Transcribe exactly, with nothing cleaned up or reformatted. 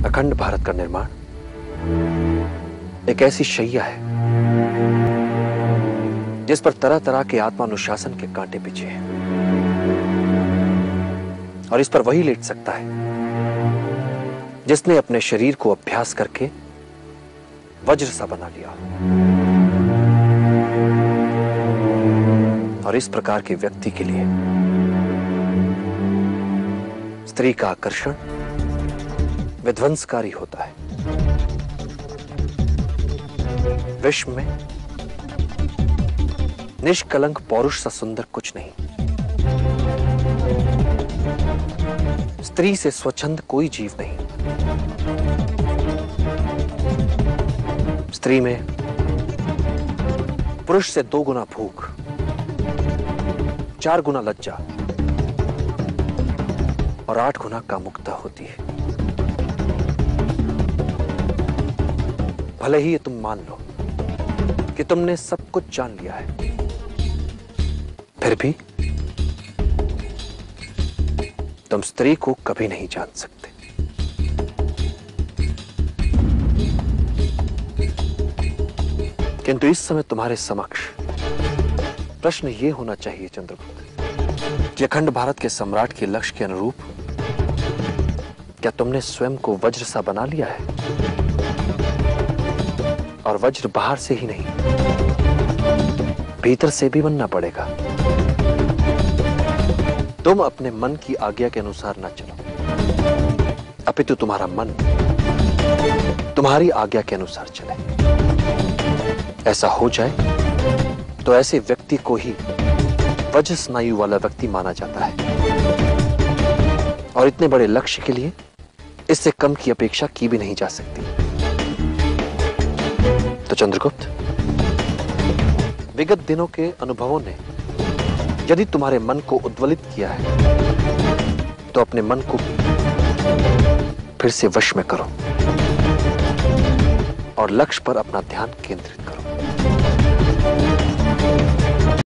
अखंड भारत का निर्माण एक ऐसी शैया है जिस पर तरह तरह के आत्मानुशासन के कांटे बिछे हैं, और इस पर वही लेट सकता है जिसने अपने शरीर को अभ्यास करके वज्र सा बना लिया। और इस प्रकार के व्यक्ति के लिए स्त्री का आकर्षण विध्वंसकारी होता है। विश्व में निष्कलंक पौरुष सा सुंदर कुछ नहीं। स्त्री से स्वच्छंद कोई जीव नहीं। स्त्री में पुरुष से दो गुना भूख, चार गुना लज्जा और आठ गुना कामुकता होती है। भले ही ये तुम मान लो कि तुमने सब कुछ जान लिया है, फिर भी तुम स्त्री को कभी नहीं जान सकते। किंतु इस समय तुम्हारे समक्ष प्रश्न यह होना चाहिए चंद्रगुप्त कि अखंड भारत के सम्राट के लक्ष्य के अनुरूप क्या तुमने स्वयं को वज्र सा बना लिया है? और वज्र बाहर से ही नहीं, भीतर से भी बनना पड़ेगा। तुम अपने मन की आज्ञा के अनुसार ना चलो, अपितु तुम्हारा मन तुम्हारी आज्ञा के अनुसार चले। ऐसा हो जाए तो ऐसे व्यक्ति को ही वज्र स्नायु वाला व्यक्ति माना जाता है, और इतने बड़े लक्ष्य के लिए इससे कम की अपेक्षा की भी नहीं जा सकती। तो चंद्रगुप्त, विगत दिनों के अनुभवों ने यदि तुम्हारे मन को उद्वेलित किया है तो अपने मन को फिर से वश में करो और लक्ष्य पर अपना ध्यान केंद्रित करो।